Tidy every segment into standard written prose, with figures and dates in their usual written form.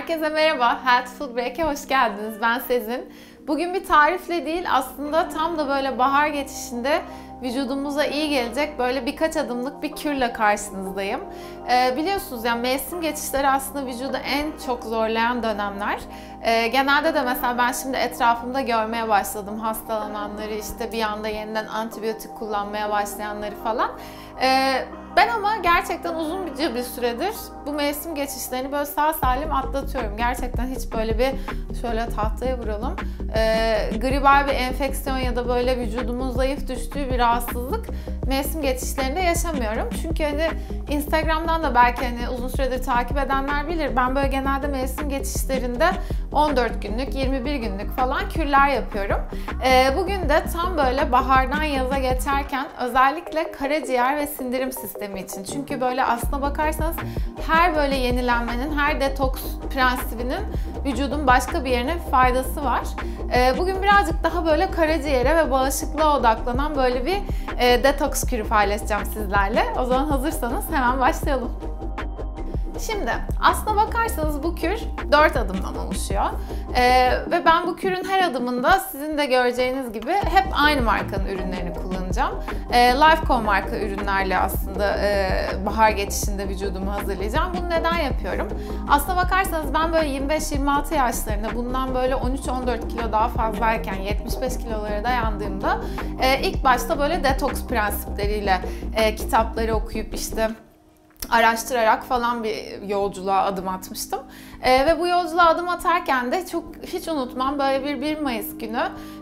Herkese merhaba, Health Food Break'e hoş geldiniz. Ben Sezin. Bugün bir tarifle değil, aslında tam da böyle bahar geçişinde vücudumuza iyi gelecek böyle birkaç adımlık bir kürle karşınızdayım. Biliyorsunuz yani mevsim geçişleri aslında vücudu en çok zorlayan dönemler. Genelde de mesela ben şimdi etrafımda görmeye başladım hastalananları, işte bir anda yeniden antibiyotik kullanmaya başlayanları falan. Ben ama gerçekten uzun bir süredir bu mevsim geçişlerini böyle sağ salim atlatıyorum. Gerçekten hiç böyle bir şöyle tahtaya vuralım. Gribal bir enfeksiyon ya da böyle vücudumun zayıf düştüğü bir rahatsızlık mevsim geçişlerinde yaşamıyorum. Çünkü hani Instagram'dan da belki hani uzun süredir takip edenler bilir. Ben böyle genelde mevsim geçişlerinde 14 günlük, 21 günlük falan kürler yapıyorum. Bugün de tam böyle bahardan yaza geçerken özellikle karaciğer ve sindirim sistemi için. Çünkü böyle aslına bakarsanız her böyle yenilenmenin, her detoks prensibinin vücudun başka bir yerine faydası var. Bugün birazcık daha böyle karaciğere ve bağışıklığa odaklanan böyle bir detoks kürü paylaşacağım sizlerle. O zaman hazırsanız hemen başlayalım. Şimdi aslına bakarsanız bu kür 4 adımdan oluşuyor ve ben bu kürün her adımında sizin de göreceğiniz gibi hep aynı markanın ürünlerini kullanacağım. Lifeco marka ürünlerle aslında bahar geçişinde vücudumu hazırlayacağım. Bunu neden yapıyorum? Aslına bakarsanız ben böyle 25-26 yaşlarında bundan böyle 13-14 kilo daha fazlayken 75 kilolara dayandığımda ilk başta böyle detoks prensipleriyle kitapları okuyup işte araştırarak falan bir yolculuğa adım atmıştım. Ve bu yolculuğa adım atarken de hiç unutmam böyle bir 1 Mayıs günü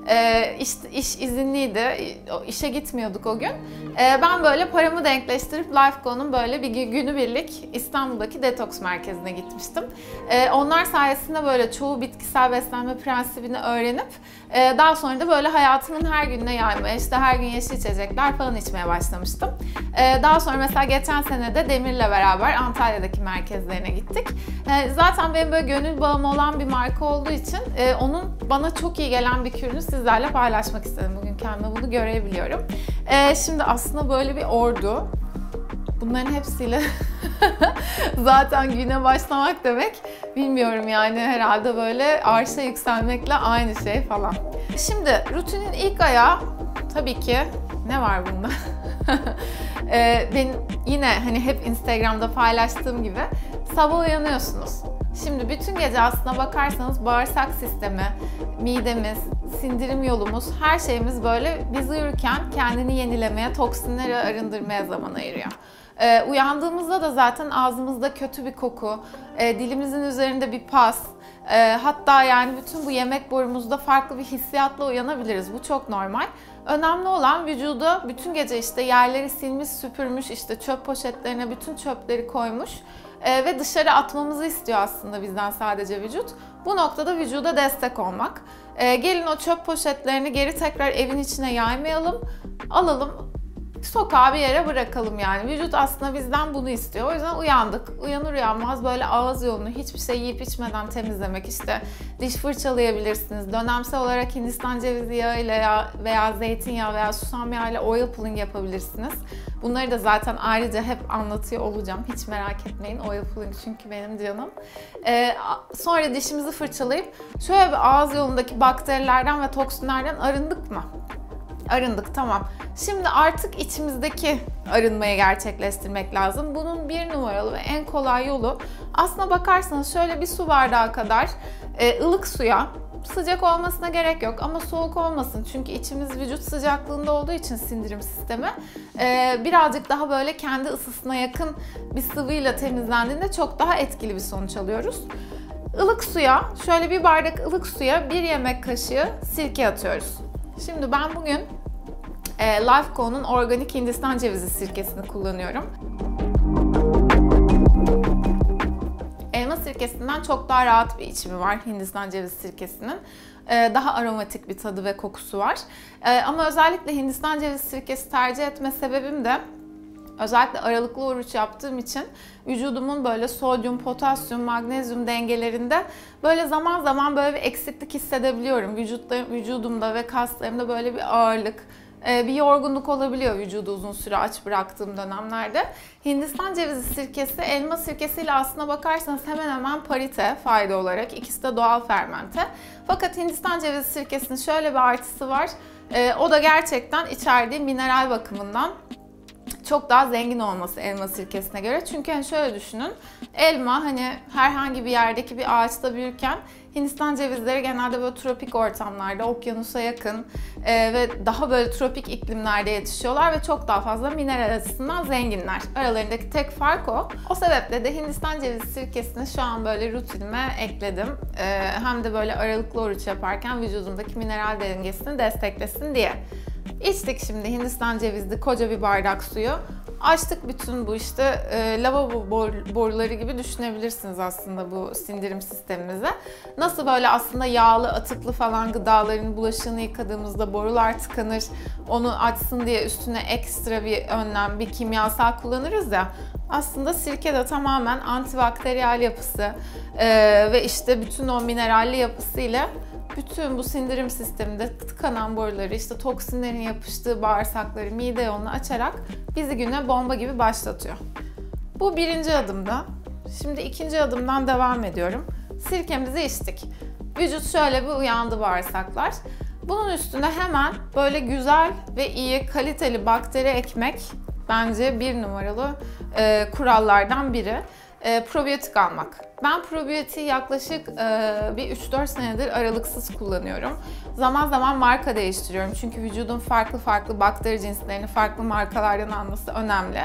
iş izinliydi, işe gitmiyorduk o gün. Ben böyle paramı denkleştirip Lifeco'nun böyle bir günübirlik İstanbul'daki detoks merkezine gitmiştim. Onlar sayesinde böyle çoğu bitkisel beslenme prensibini öğrenip daha sonra da böyle hayatımın her gününe yaymaya, işte her gün yeşil içecekler falan içmeye başlamıştım. Daha sonra mesela geçen sene de Demir'le beraber Antalya'daki merkezlerine gittik. Zaten benim böyle gönül bağım olan bir marka olduğu için onun bana çok iyi gelen bir kürünü sizlerle paylaşmak istedim. Bugün kendime bunu görebiliyorum. Şimdi aslında böyle bir ordu. Bunların hepsiyle zaten güne başlamak demek, bilmiyorum yani, herhalde böyle arşa yükselmekle aynı şey falan. Şimdi rutinin ilk ayağı tabii ki ne var bunda? Ben yine hani hep Instagram'da paylaştığım gibi sabah uyanıyorsunuz. Şimdi bütün gece aslına bakarsanız bağırsak sistemi, midemiz, sindirim yolumuz, her şeyimiz böyle biz uyurken kendini yenilemeye, toksinleri arındırmaya zaman ayırıyor. Uyandığımızda da zaten ağzımızda kötü bir koku, dilimizin üzerinde bir pas, hatta yani bütün bu yemek borumuzda farklı bir hissiyatla uyanabiliriz. Bu çok normal. Önemli olan vücuda bütün gece işte yerleri silmiş, süpürmüş, işte çöp poşetlerine bütün çöpleri koymuş ve dışarı atmamızı istiyor aslında bizden sadece vücut. Bu noktada vücuda destek olmak. Gelin o çöp poşetlerini geri tekrar evin içine yaymayalım, alalım, sokağa bir yere bırakalım yani. Vücut aslında bizden bunu istiyor. O yüzden uyandık. Uyanır uyanmaz böyle ağız yolunu hiçbir şey yiyip içmeden temizlemek, işte diş fırçalayabilirsiniz. Dönemsel olarak Hindistan cevizi yağıyla veya zeytinyağı veya susam yağıyla oil pulling yapabilirsiniz. Bunları da zaten ayrıca hep anlatıyor olacağım. Hiç merak etmeyin. Oil pulling çünkü benim canım. Sonra dişimizi fırçalayıp şöyle bir ağız yolundaki bakterilerden ve toksinlerden arındık mı? Arındık, tamam. Şimdi artık içimizdeki arınmayı gerçekleştirmek lazım. Bunun bir numaralı ve en kolay yolu aslına bakarsanız şöyle bir su bardağı kadar ılık suya, sıcak olmasına gerek yok ama soğuk olmasın. Çünkü içimiz vücut sıcaklığında olduğu için sindirim sistemi birazcık daha böyle kendi ısısına yakın bir sıvıyla temizlendiğinde çok daha etkili bir sonuç alıyoruz. Ilık suya, şöyle bir bardak ılık suya 1 yemek kaşığı sirke atıyoruz. Şimdi ben bugün Lifeco'nun organik Hindistan cevizi sirkesini kullanıyorum. Elma sirkesinden çok daha rahat bir içimi var Hindistan cevizi sirkesinin. Daha aromatik bir tadı ve kokusu var. Ama özellikle Hindistan cevizi sirkesi tercih etme sebebim de özellikle aralıklı oruç yaptığım için vücudumun böyle sodyum, potasyum, magnezyum dengelerinde böyle zaman zaman böyle bir eksiklik hissedebiliyorum. Vücudumda ve kaslarımda böyle bir ağırlık, bir yorgunluk olabiliyor vücudu uzun süre aç bıraktığım dönemlerde. Hindistan cevizi sirkesi elma sirkesiyle aslına bakarsanız hemen hemen parite fayda olarak. İkisi de doğal fermente. Fakat Hindistan cevizi sirkesinin şöyle bir artısı var. O da gerçekten içerdiği mineral bakımından çok daha zengin olması elma sirkesine göre. Çünkü hani şöyle düşünün, elma hani herhangi bir yerdeki bir ağaçta büyürken Hindistan cevizleri genelde böyle tropik ortamlarda, okyanusa yakın ve daha böyle tropik iklimlerde yetişiyorlar ve çok daha fazla mineral açısından zenginler. Aralarındaki tek fark o. O sebeple de Hindistan cevizi sirkesini şu an böyle rutinime ekledim. Hem de böyle aralıklı oruç yaparken vücudumdaki mineral dengesini desteklesin diye. İçtik şimdi Hindistan cevizli koca bir bardak suyu. Açtık bütün bu işte lavabo boruları gibi düşünebilirsiniz aslında bu sindirim sistemimize. Nasıl böyle aslında yağlı, atıklı falan gıdaların bulaşığını yıkadığımızda borular tıkanır, onu açsın diye üstüne ekstra bir önlem, bir kimyasal kullanırız ya. Aslında sirke de tamamen antibakteriyel yapısı ve işte bütün o mineralli yapısıyla bütün bu sindirim sisteminde tıkanan boruları, işte toksinlerin yapıştığı bağırsakları, mide yolunu açarak bizi güne bomba gibi başlatıyor. Bu birinci adımda. Şimdi ikinci adımdan devam ediyorum. Sirkemizi içtik. Vücut şöyle bir uyandı, bağırsaklar. Bunun üstüne hemen böyle güzel ve iyi, kaliteli bakteri ekmek bence bir numaralı kurallardan biri. Probiyotik almak. Ben probiyotiği yaklaşık bir 3-4 senedir aralıksız kullanıyorum. Zaman zaman marka değiştiriyorum. Çünkü vücudun farklı bakteri cinslerini farklı markalardan alması önemli.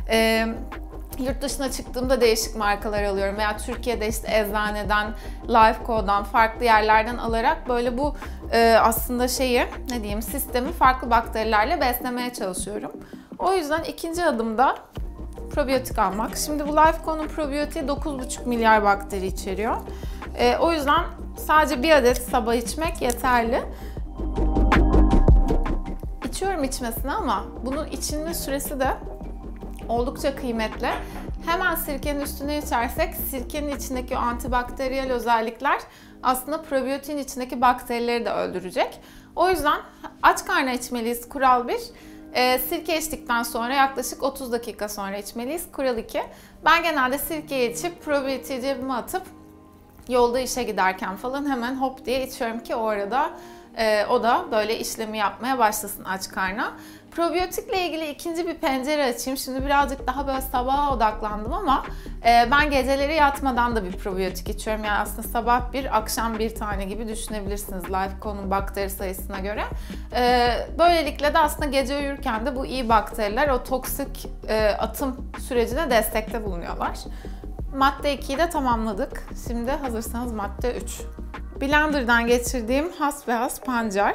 Yurt dışına çıktığımda değişik markalar alıyorum veya Türkiye'de işte eczaneden, Lifeco'dan, farklı yerlerden alarak böyle bu aslında sistemi farklı bakterilerle beslemeye çalışıyorum. O yüzden ikinci adımda probiyotik almak. Şimdi bu Lifeco'nun probiyotiği 9,5 milyar bakteri içeriyor. O yüzden sadece bir adet sabah içmek yeterli. İçiyorum içmesine ama bunun içilme süresi de oldukça kıymetli. Hemen sirkenin üstüne içersek sirkenin içindeki o antibakteriyel özellikler aslında probiyotiğin içindeki bakterileri de öldürecek. O yüzden aç karnına içmeliyiz, kural 1. Sirke içtikten sonra yaklaşık 30 dakika sonra içmeliyiz. Kural 2. Ben genelde sirkeyi içip probiyotiği cebime atıp yolda işe giderken falan hemen hop diye içiyorum ki o arada o da böyle işlemi yapmaya başlasın aç karna. Probiyotikle ilgili ikinci bir pencere açayım. Şimdi birazcık daha böyle sabaha odaklandım ama ben geceleri yatmadan da bir probiyotik içiyorum. Yani aslında sabah bir, akşam bir tane gibi düşünebilirsiniz Lifeco'nun bakteri sayısına göre. Böylelikle de aslında gece uyurken de bu iyi bakteriler o toksik atım sürecine destekte bulunuyorlar. Madde 2'yi de tamamladık. Şimdi hazırsanız madde 3. Blender'dan geçirdiğim has pancar.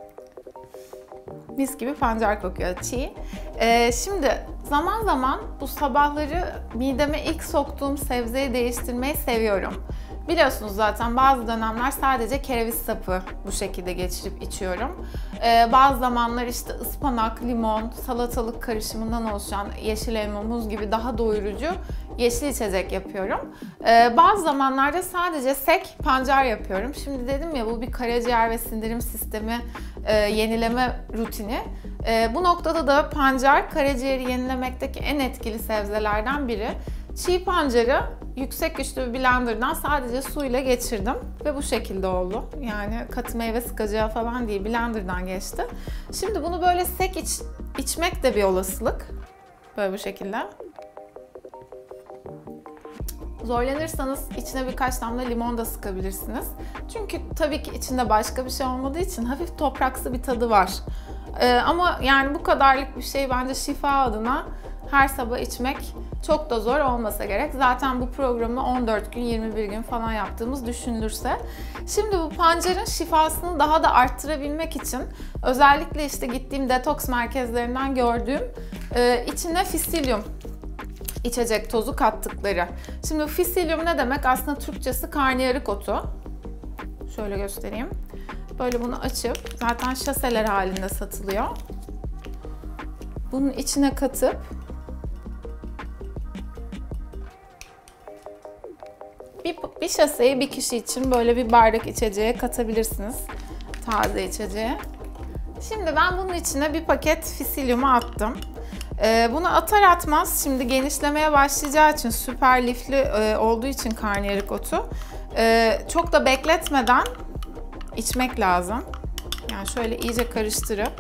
Mis gibi pancar kokuyor, çiğ. Şimdi zaman zaman bu sabahları mideme ilk soktuğum sebzeyi değiştirmeyi seviyorum. Biliyorsunuz zaten bazı dönemler sadece kereviz sapı bu şekilde geçirip içiyorum. Bazı zamanlar işte ıspanak, limon, salatalık karışımından oluşan yeşil elma, muz gibi daha doyurucu yeşil içecek yapıyorum. Bazı zamanlarda sadece sek pancar yapıyorum. Şimdi dedim ya bu bir karaciğer ve sindirim sistemi yenileme rutini. Bu noktada da pancar karaciğeri yenilemekteki en etkili sebzelerden biri. Çiğ pancarı yüksek güçlü bir blenderdan sadece suyla geçirdim ve bu şekilde oldu. Yani katı meyve sıkacağı falan değil, blenderdan geçti. Şimdi bunu böyle sek içmek de bir olasılık. Böyle bu şekilde. Zorlanırsanız içine birkaç damla limon da sıkabilirsiniz. Çünkü tabii ki içinde başka bir şey olmadığı için hafif topraksı bir tadı var. Ama yani bu kadarlık bir şey bence şifa adına her sabah içmek çok da zor olmasa gerek. Zaten bu programı 14 gün, 21 gün falan yaptığımız düşünülürse. Şimdi bu pancarın şifasını daha da arttırabilmek için özellikle işte gittiğim detoks merkezlerinden gördüğüm içine fisilyum içecek tozu kattıkları. Şimdi fisilyum ne demek? Aslında Türkçesi karnıyarık otu. Şöyle göstereyim. Böyle bunu açıp, zaten şaseler halinde satılıyor. Bunun içine katıp bir şaseyi bir kişi için böyle bir bardak içeceğe katabilirsiniz. Taze içeceğe. Şimdi ben bunun içine bir paket fisilyumu attım. Bunu atar atmaz şimdi genişlemeye başlayacağı için, süper lifli olduğu için karnıyarık otu çok da bekletmeden içmek lazım. Yani şöyle iyice karıştırıp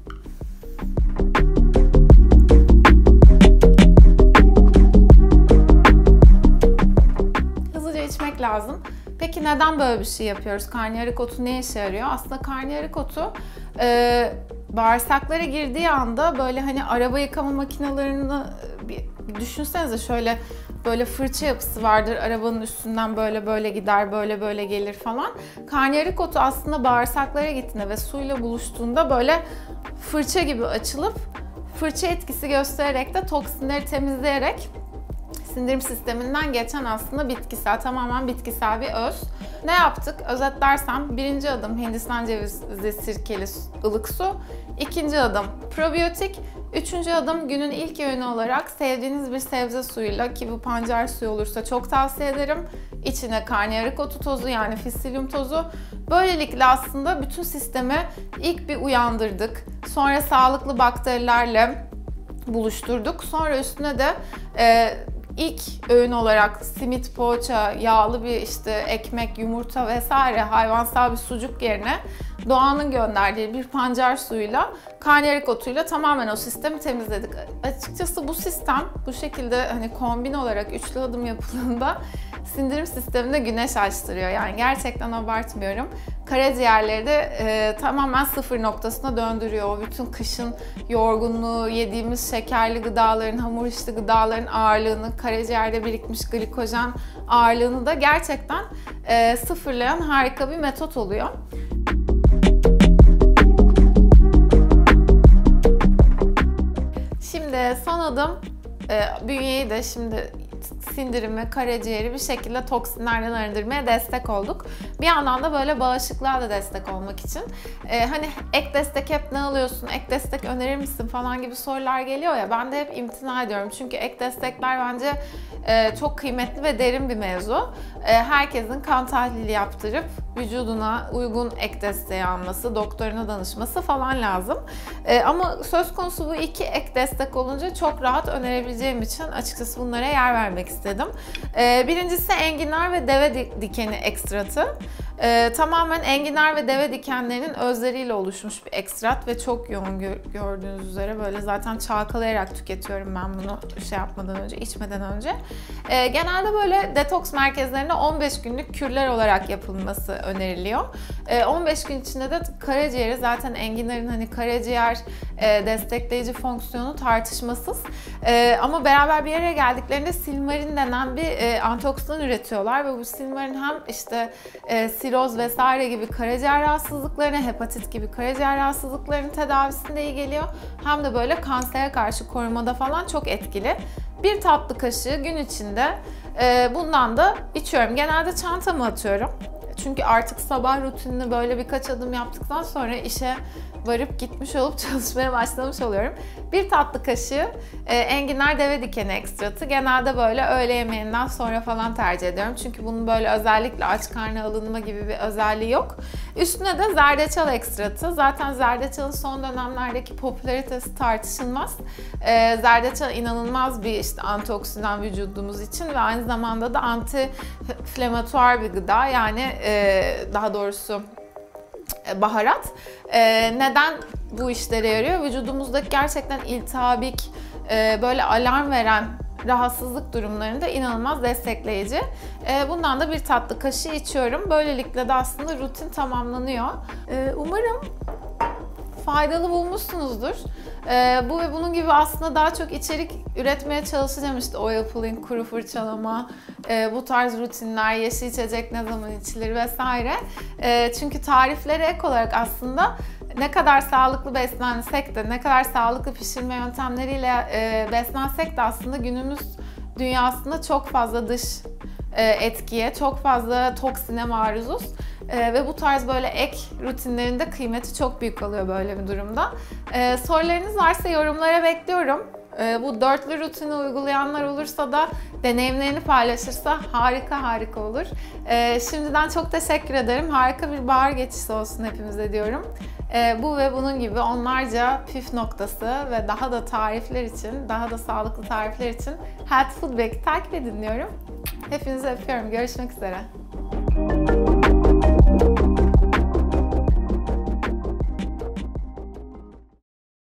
hızlıca içmek lazım. Peki neden böyle bir şey yapıyoruz? Karnıyarık otu ne işe yarıyor? Aslında karnıyarık otu bağırsaklara girdiği anda böyle hani araba yıkama makinelerini bir düşünsenize, şöyle böyle fırça yapısı vardır. Arabanın üstünden böyle böyle gider, böyle böyle gelir falan. Karnıyarık otu aslında bağırsaklara gittiğinde ve suyla buluştuğunda böyle fırça gibi açılıp fırça etkisi göstererek de toksinleri temizleyerek sindirim sisteminden geçen aslında bitkisel, tamamen bitkisel bir öz. Ne yaptık? Özetlersem birinci adım Hindistan cevizi sirkeli ılık su. İkinci adım probiyotik. Üçüncü adım günün ilk öğünü olarak sevdiğiniz bir sebze suyuyla, ki bu pancar suyu olursa çok tavsiye ederim, İçine karnıyarık otu tozu yani fisilyum tozu. Böylelikle aslında bütün sistemi ilk bir uyandırdık. Sonra sağlıklı bakterilerle buluşturduk. Sonra üstüne de İlk öğün olarak simit, poğaça, yağlı bir işte ekmek, yumurta vesaire hayvansal bir sucuk yerine doğanın gönderdiği bir pancar suyuyla, karnıyarık otuyla tamamen o sistemi temizledik. Açıkçası bu sistem bu şekilde hani kombin olarak üçlü adım yapıldığında sindirim sisteminde güneş açtırıyor. Yani gerçekten abartmıyorum. Karaciğerleri de tamamen sıfır noktasına döndürüyor. O bütün kışın yorgunluğu, yediğimiz şekerli gıdaların, hamur işli gıdaların ağırlığını, karaciğerde birikmiş glikojen ağırlığını da gerçekten sıfırlayan harika bir metot oluyor. Şimdi son adım bünyeyi de şimdi sindirimi, karaciğeri bir şekilde toksinlerden arındırmaya destek olduk. Bir yandan da böyle bağışıklığa da destek olmak için. Hani ek destek hep ne alıyorsun, ek destek önerir misin falan gibi sorular geliyor ya, ben de hep imtina ediyorum. Çünkü ek destekler bence çok kıymetli ve derin bir mevzu. Herkesin kan tahlili yaptırıp vücuduna uygun ek desteği alması, doktoruna danışması falan lazım. Ama söz konusu bu iki ek destek olunca çok rahat önerebileceğim için açıkçası bunlara yer vermek istedim. Birincisi enginar ve deve dikeni ekstratı. Tamamen enginar ve deve dikenlerinin özleriyle oluşmuş bir ekstrat ve çok yoğun, gördüğünüz üzere böyle zaten çalkalayarak tüketiyorum ben bunu şey yapmadan önce, içmeden önce. Genelde böyle detoks merkezlerinde 15 günlük kürler olarak yapılması öneriliyor. 15 gün içinde de karaciğeri, zaten enginarın hani karaciğer destekleyici fonksiyonu tartışmasız. Ama beraber bir yere geldiklerinde silmarin denen bir antioksidan üretiyorlar ve bu silmarin hem işte siroz vesaire gibi karaciğer rahatsızlıklarına, hepatit gibi karaciğer rahatsızlıklarının tedavisinde iyi geliyor. Hem de böyle kansere karşı korumada falan çok etkili. Bir tatlı kaşığı gün içinde bundan da içiyorum. Genelde çantama atıyorum. Çünkü artık sabah rutinini böyle birkaç adım yaptıktan sonra işe varıp gitmiş olup çalışmaya başlamış oluyorum. Bir tatlı kaşığı enginar deve dikeni ekstratı. Genelde böyle öğle yemeğinden sonra falan tercih ediyorum. Çünkü bunun böyle özellikle aç karnı alınma gibi bir özelliği yok. Üstüne de zerdeçal ekstratı. Zaten zerdeçalın son dönemlerdeki popülaritesi tartışılmaz. Zerdeçal inanılmaz bir işte antioksidan vücudumuz için ve aynı zamanda da anti-inflamatuar bir gıda. Yani daha doğrusu baharat. Neden bu işlere yarıyor? Vücudumuzdaki gerçekten iltihabik, böyle alarm veren rahatsızlık durumlarında inanılmaz destekleyici. Bundan da bir tatlı kaşığı içiyorum. Böylelikle de aslında rutin tamamlanıyor. Umarım faydalı bulmuşsunuzdur. Bu ve bunun gibi aslında daha çok içerik üretmeye çalışacağım. İşte oil pulling, kuru fırçalama, bu tarz rutinler, yeşil içecek ne zaman içilir vesaire. Çünkü tariflere ek olarak aslında ne kadar sağlıklı beslensek de, ne kadar sağlıklı pişirme yöntemleriyle beslensek de aslında günümüz dünyasında çok fazla dış etkiye, çok fazla toksine maruzuz. Ve bu tarz böyle ek rutinlerin de kıymeti çok büyük oluyor böyle bir durumda. Sorularınız varsa yorumlara bekliyorum. Bu dörtlü rutini uygulayanlar olursa da deneyimlerini paylaşırsa harika olur. Şimdiden çok teşekkür ederim. Harika bir bahar geçişi olsun hepimize diyorum. Bu ve bunun gibi onlarca püf noktası ve daha da tarifler için, daha da sağlıklı tarifler için Healthy Food Break'i takip edin diyorum. Hepinizi öpüyorum. Görüşmek üzere.